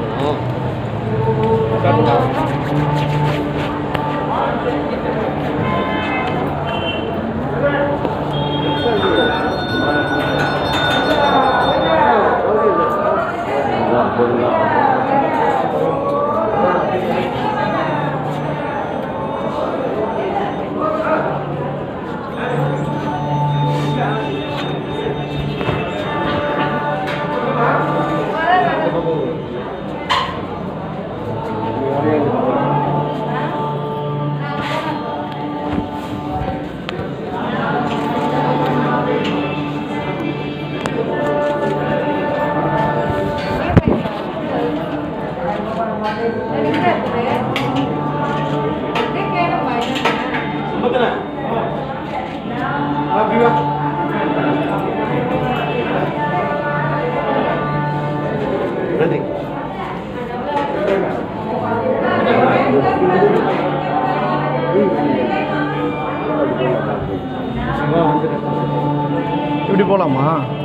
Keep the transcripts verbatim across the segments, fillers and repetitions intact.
இப்படி போலாமா?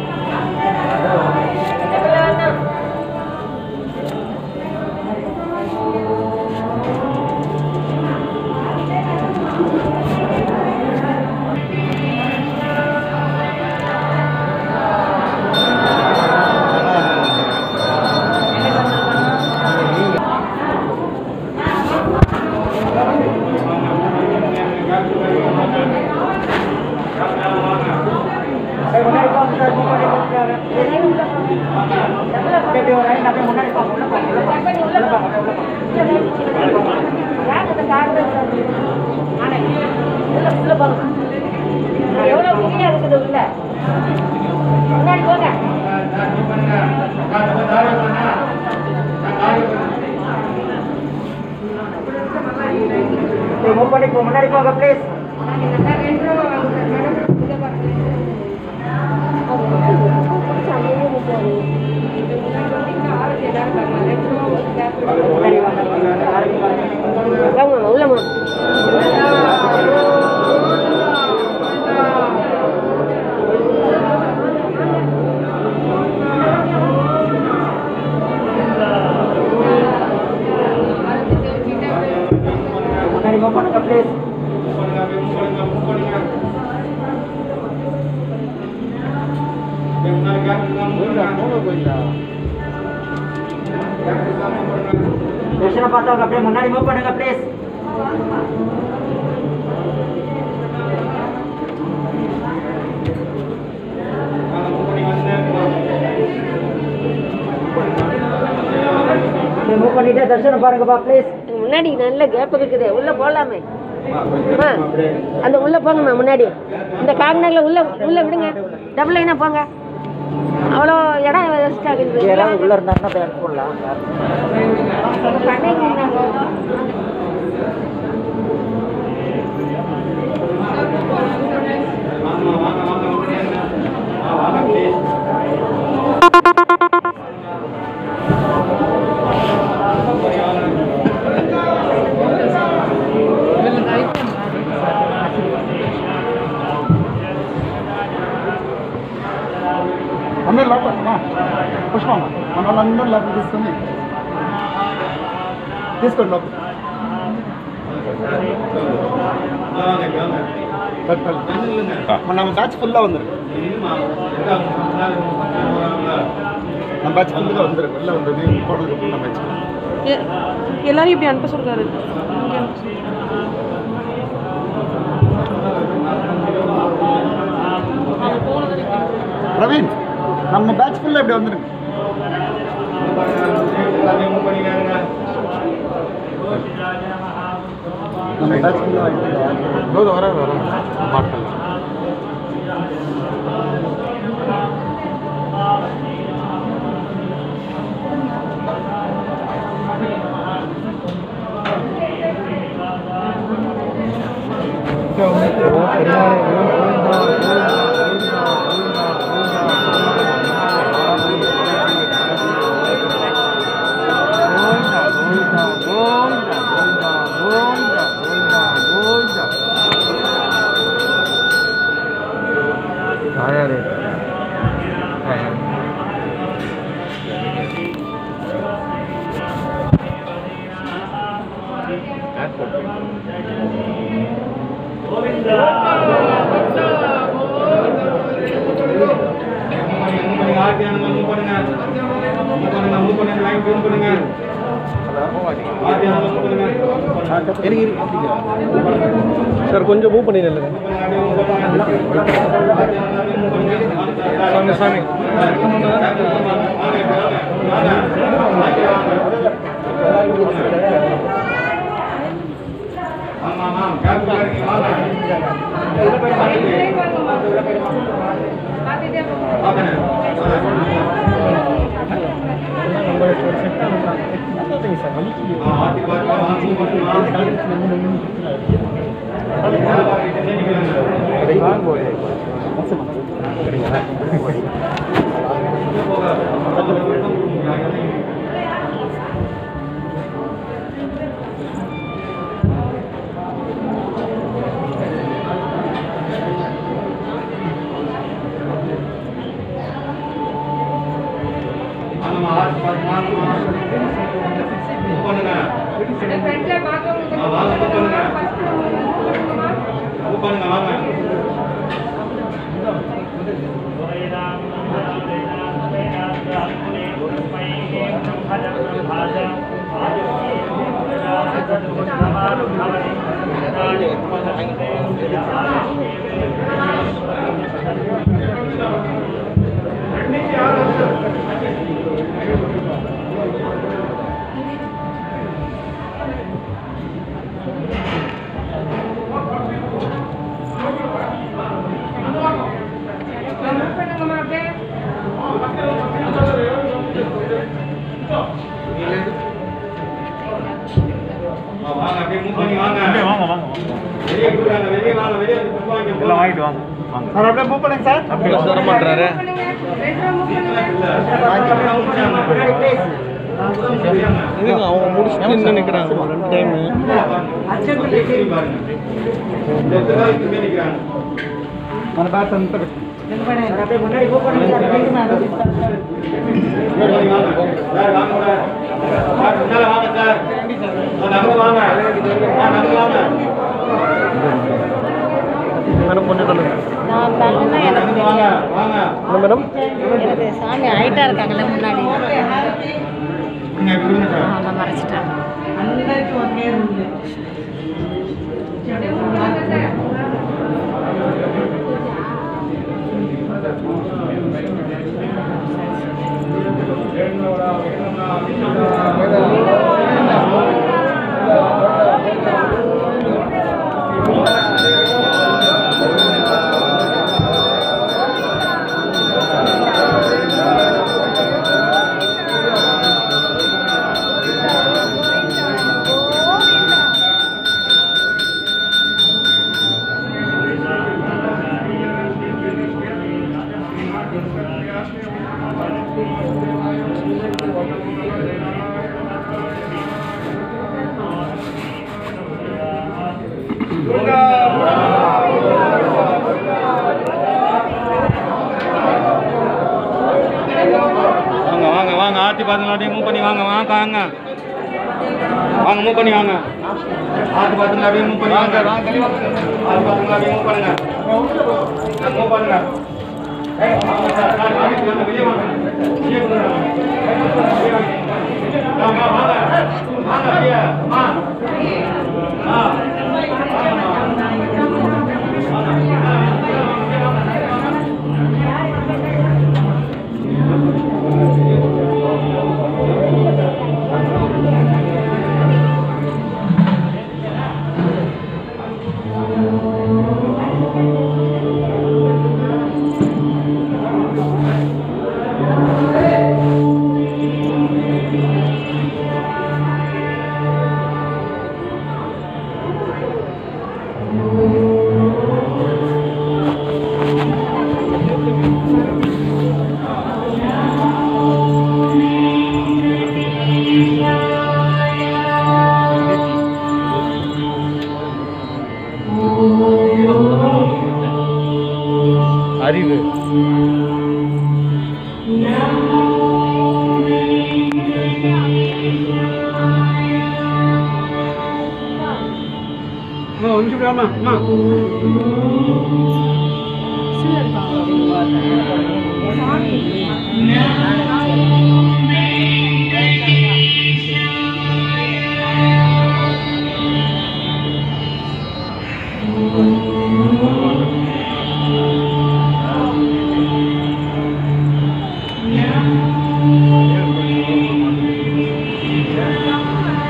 முன்னாடி போங்க ப்ளீஸ். உள்ளமா முன்னாடி போங்க ப்ளீஸ். தர்ஷனம் பார்த்தவங்க அப்படியே முன்னாடி மூவ் பண்ணுங்க ப்ளீஸ். மூவ் பண்ணிட்டு தர்ஷனம் பாருங்கப்பா ப்ளீஸ். முன்னாடி நல்ல கேப் இருக்குது, உள்ள போகலாமே. அந்த உள்ள போங்கம்மா முன்னாடி. இந்த கார்னர்ல உள்ள உள்ள விடுங்க, டபுள் லைனா போங்க. அவ்வளோ இடம் வேஸ்ட் ஆகுது. உள்ள இருந்தாங்கன்னா போடலாம். అందరూ లోపల పుష్పమ్మ మన వాళ్ళందరూ లోపల తీసుకొని తీసుకోండి లోపల. நம்ம பேட்ச் ஃபுல்லாக வந்துடும். நம்ம பேட்ச் ஃபுல்லாக வந்துடும். வெளில வந்தது போடுறதுக்கு ஃபுல்லாக பேட்ச் எல்லாரும் இப்படி அனுப்ப சொல்றாரு. பிரவீன், நம்ம பேட்ச் ஃபுல்லாக இப்படி வந்துடுங்க. நம்ம பேட்ச் ஃபுல்லாக வர வர பார்க்கலாம். சார் கொஞ்சம் மூவ் பண்ணி நல்லது சாமி சாமி சார் அப்படியே மூவ் பண்ணுங்க சார். அப்படியே வர மாட்டாரு. இதுங்க அவங்க முடிச்சுட்டு நினைக்கிறாங்க ரெண்டு டைம். మన బాత్ అంతా அப்படியே முன்னாடி மூவ் பண்ணுங்க சார். சார் வாங்க சார். சார் முன்னால வாங்க சார். நடந்து வாங்க. நடந்து வாங்க. மேடம் கொஞ்சம் தள்ளுங்க. நான் தள்ளுனா எனக்கு தெரியாது. வாங்க. என்ன மேடம்? எனக்கு சாமி ஹைட்டா இருக்காங்கல்ல முன்னாடி. நீங்க விடுங்க சார். அவங்க மறைச்சிட்டாங்க. வாங்க வாங்க வாங்க ஆர்த்தி பாத்துங்க அப்படியே மூவ் பண்ணி வாங்க வாங்க வாங்க வாங்க மூவ் பண்ணி வாங்க ஆர்த்தி பாத்துங்க அப்படியே மூவ் பண்ணி வாங்க ஆர்த்தி பாத்துங்க அப்படியே மூவ் பண்ணுங்க மூவ் பண்ணுங்க ஏய் வாங்க சார் சார் வாங்க வெளிய வாங்க வெளிய வாங்க வாங்க வாங்க வாங்க அப்படியே ஆ ஆ அறிவு கொஞ்சம் விடாம அம்மா சாமி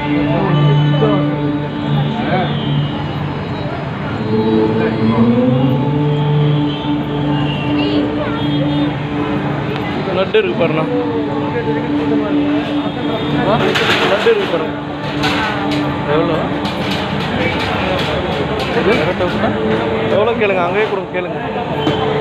லட்டு இருக்கு பாருண்ணா. லட்டு இருக்கு பாருங்க. எவ்வளோ எவ்வளோ கேளுங்க, அங்கேயே கொடுங்க கேளுங்க.